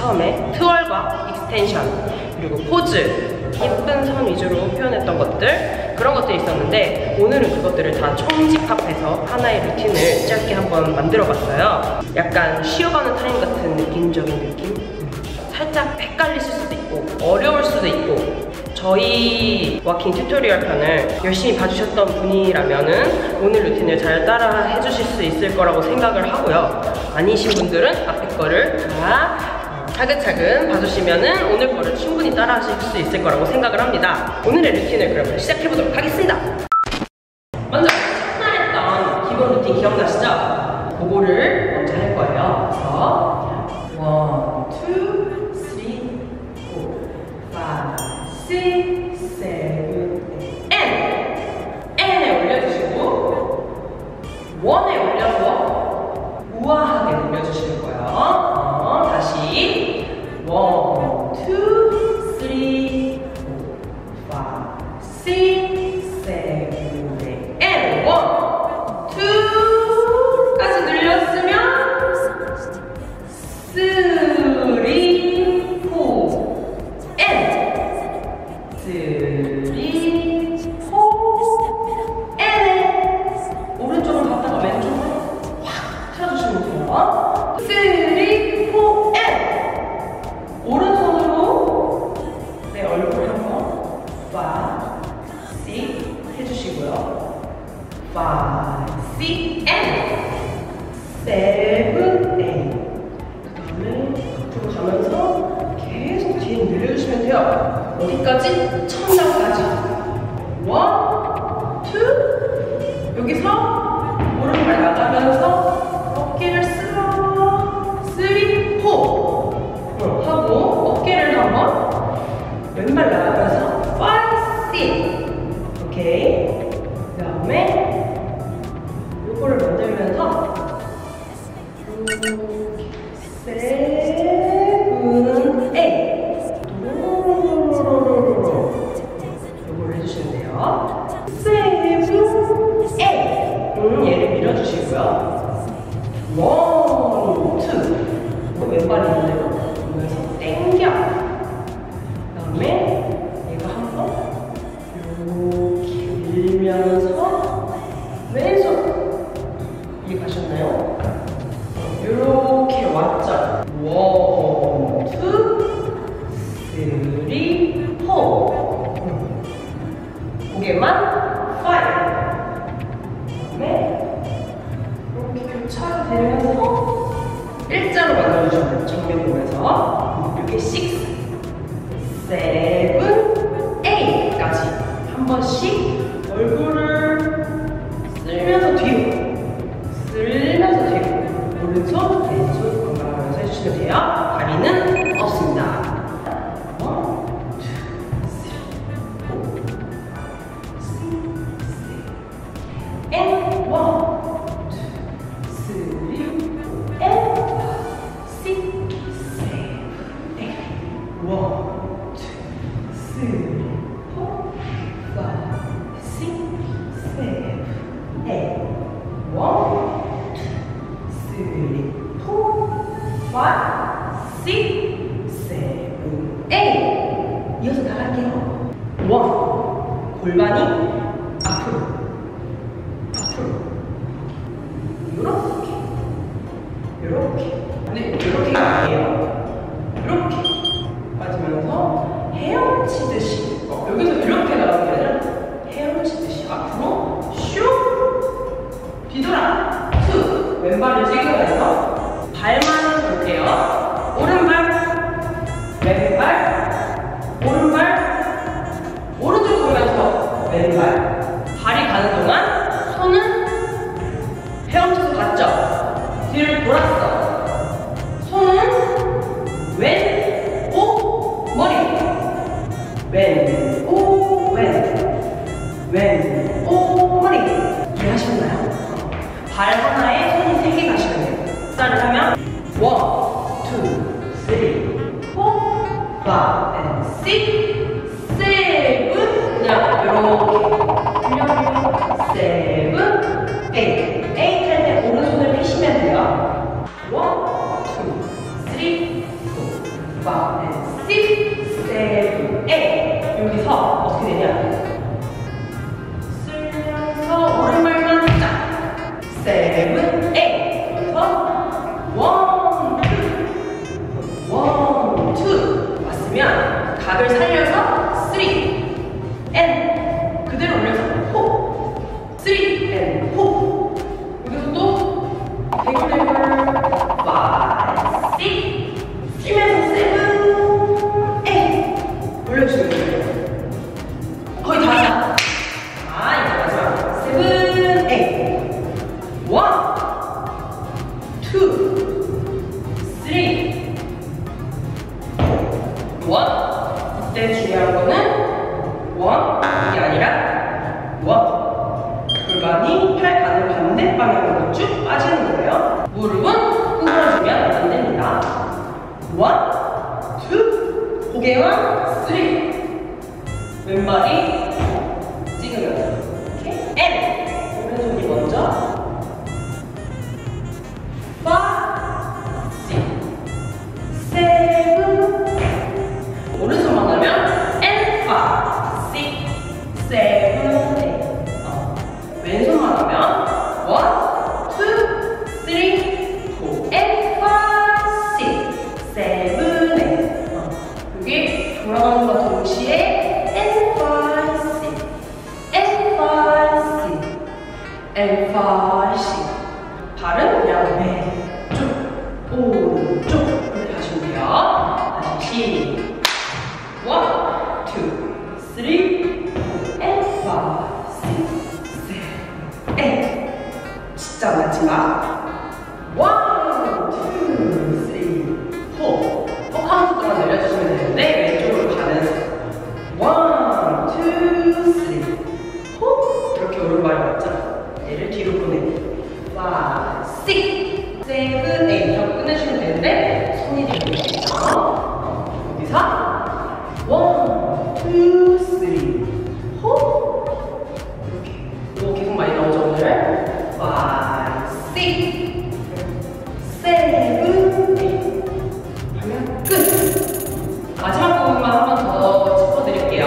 처음에 트월과 익스텐션, 그리고 포즈, 예쁜 선 위주로 표현했던 것들, 그런 것들이 있었는데 오늘은 그것들을 다 총집합해서 하나의 루틴을 짧게 한번 만들어봤어요. 약간 쉬어가는 타임 같은 느낌적인 느낌? 살짝 헷갈리실 수도 있고 어려울 수도 있고, 저희 워킹 튜토리얼 편을 열심히 봐주셨던 분이라면은 오늘 루틴을 잘 따라 해주실 수 있을 거라고 생각을 하고요. 아니신 분들은 앞에 거를 다 차근차근 봐주시면은 오늘 거를 충분히 따라 하실 수 있을 거라고 생각을 합니다. 오늘의 루틴을 그러면 시작해보도록 하겠습니다. 먼저 첫날 했던 기본 루틴 기억나시죠? 그거를 먼저 할 거예요. 그래서 1, 2, 3, 4, 5, 6, 7, 8 N에 올려주시고 1에 올려서 우아하게 올려주시는 거예요. 다시 1, 2, 3, 4, 5, 6, 7, 8 N 1, 2까지 늘렸으면 3, 4 N 3, 4 N 오른쪽을 갔다가 왼쪽으로 확 틀어주시면 돼요. 3, 4 N 오른손으로 내 얼굴 한번 5, 6 해주시고요. 5, 6 N 7, 8 그 다음에 앞으로 가면서 계속 뒤에 늘려주시면 돼요. 어디까지? 천장까지. 1, 2 여기서 오른발 나가면서 어깨를 쓸어 3, 4 하고 어깨를 한번 왼발 나가면서 5, 6 오케이. 그 다음에 요거를 만들면서 7, 8 요거를 해주시면 돼요. 7, 8 얘를 밀어주시고요. 1, 2 왼발이 있는데요. 보면서 땡겨. 그 다음에 얘가 한번 이렇게 밀면서 왼손 이해 가셨나요? 이렇게 왔죠. 1, 2, 3, 4 고개만 5 그다음에 이렇게 교차가 되면서 일자로 만들어주시면 돼요. 정면 보면서 이렇게 6, 7, 8까지 한 번씩 얼굴을 쓸면서 뒤로 쓸면서 뒤로 오른손 왼손 건강하면서 해주시면 돼요. 다리는 없습니다. 1, 2, 3, 4, 5, 6, 7, 8 And 1, 2, 3, 4 and 6, 7, 8 1, 2, 3, 4, 5, 6, 7, 8 1, 2, 3, 4, 5, 6, 7, 8 이어서 나갈게요. 1 골반이 앞으로 요렇게 네, 요렇게가 아니에요. 이렇게 빠지면서 헤엄치듯이 여기서 이렇게 나가는 게 아니라 헤엄치듯이 앞으로 슉 뒤돌아 2 왼발을 찍으면서 발만 볼게요. 오른발 왼발 오른발 오른쪽 보면서 왼발 발이 가는 동안 손은 헤엄쳐서 갔죠? 뒤를 돌았어. 손은 왼, 오, 머리. 왼, 오, 왼, 오, 머리. 이해하셨나요? 발 하나에 손이 3개 가시면 돼요. 숫자를 하면 1, 2, 3, 4, 5, and 6, 7 그냥 이렇게 흘려요. 7, 8 8 할 때 오른손을 펴시면 돼요. 1, 2, 3, 4, 5, and 6, 7, 8. 여기서 어떻게 되냐? 쓰면서 오른발만 딱 7, 8. 여기서 1, 2 왔으면 각을 살려서 3 and 그대로 올려서 4, 3 and 4. 여기서 또 대굴대굴 5, 6 쓰면서 7, 8 올려주시면 돼요. 거의 다 왔다. 이제 마지막 7, 8 1, 2, 3 1. 이때 중요한 거는 1 이게 아니라 1. 골반이 팔 가는 반대 방향으로 쭉 빠지는 거예요. 무릎은 구부러지면 안 됩니다. 1, 2, 고개와 3. 왼발이 찍으면 이렇게 N. 오른손이 먼저 5, 6, 7. 오른손만 하면 N, 5, 6, 7, 8. 왼손만 하면 1, 2, 3, 4, and 5, 6, 7, 8. 여기 돌아가는 것과 동시에 and 5, 6, and 5, 6, and 5, 6. 발은 그냥 왼쪽, 오른쪽 이렇게 하시면 돼요. 다시 1, 2, 3, 4, and 5, 6, 7, 8. 진짜 마지막 1, 2, 3, 4. 카운트 동안 내려주시면 되는데 왼쪽으로 가면서 1, 2, 3, 4. 이렇게 오른발이 맞죠? 얘를 뒤로 보내고 5, 6, 7, 8. 하고 끝내시면 되는데 손이 되고 있죠? 여기서 1, 2, 3, 4. 이렇게. 이거 계속 많이 나오죠 오늘? 5, 6, 7, 8. 하면 끝! 마지막 부분만 한 번 더 짚어드릴게요.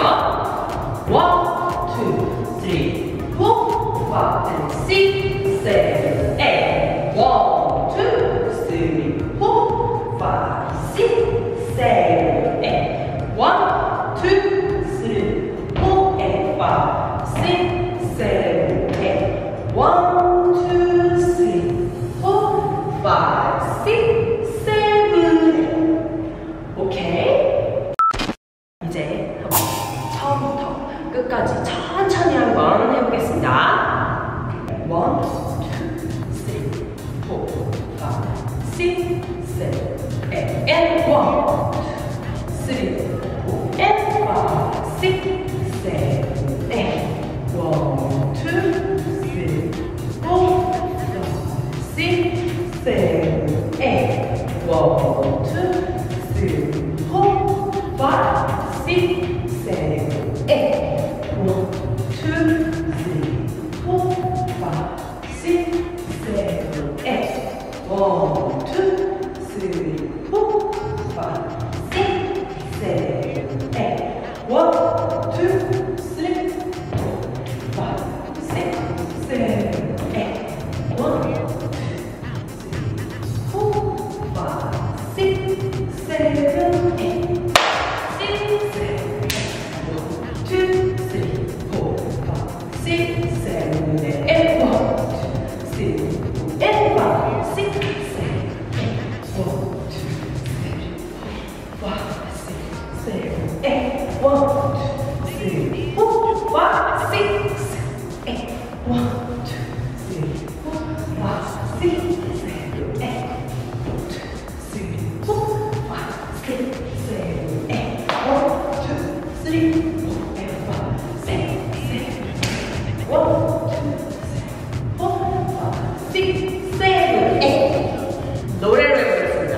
1, 2, 3, 4, 5, and 6, 7, 8. 1, 2, 3, 4, 5, 6, 7, 8. 1, 2, 3, 4, and 5, 6, 7, 8. 1, 2, 3, 4, 5, 6, 7, 8. 오케이? 이제 한번 처음부터 끝까지 천천히 한번 해보겠습니다. 1, 2, 3, 4, 5, 6, 7, 8. And 1, 2, 3, 4, and 5, 6, 7, 8. 1, 2, 3, 4, 5, 6, 7, 8. 1, 2, 3, 4, 5, 6, 7, 8. 1, 2, 3, 4, 5, 6, 7, 8. 1, 2, 3, 4, 5, 6, 7, 8. 1, 2, 3, 4, 5, 6, 7, 8. 1, 2, 3, 4, 5, 6, 7, 8. 6, 7, 1, 2, 3, 4, 5, 6, 7, 8. 1, 2, 3, 4, 5, 6, 7, 8. 1, 2, 3, 4, 5, 6, 7, 8. 1, 2, 3, 4, 5, 6, 7, 8. 1, 2, 3, 4, 5, 6, 7, 8. 1, 2, 3, 4, 5, 6, 7, 8. 1, 2, 3, 4, 5, 6, 7, 8. 1, 2, 3, 4, 5, 6, 7, 8. 노래를 해보겠습니다.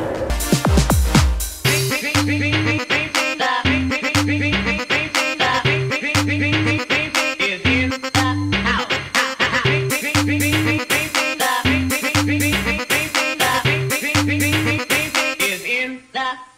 is in the